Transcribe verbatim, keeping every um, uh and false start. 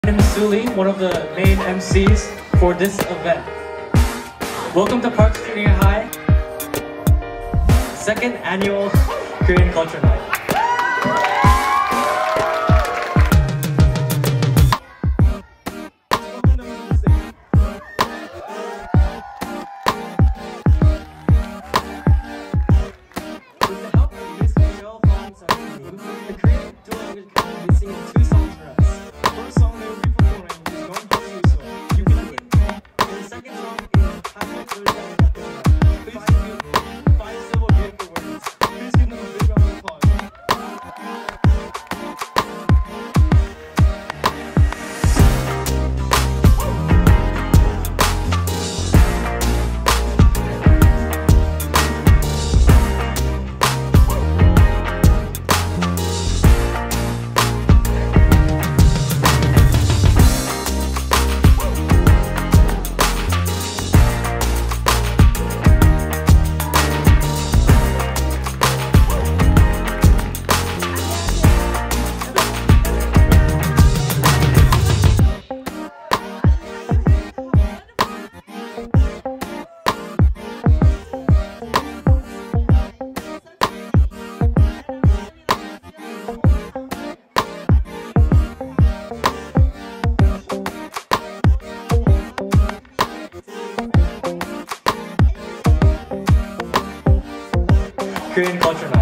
My name is Suli, one of the main M Cs for this event. Welcome to Park Junior High, second annual Korean Culture Night. With the help of Miss Michelle Fong Sang, the Korean dual language community is singing two songs for us. First song they will be performing is Don't Push You So, You Can Do It. And the second song is Hashtag thirty seven Please give five civil beautiful words. Please give them a big round of applause. Korean Culture Night.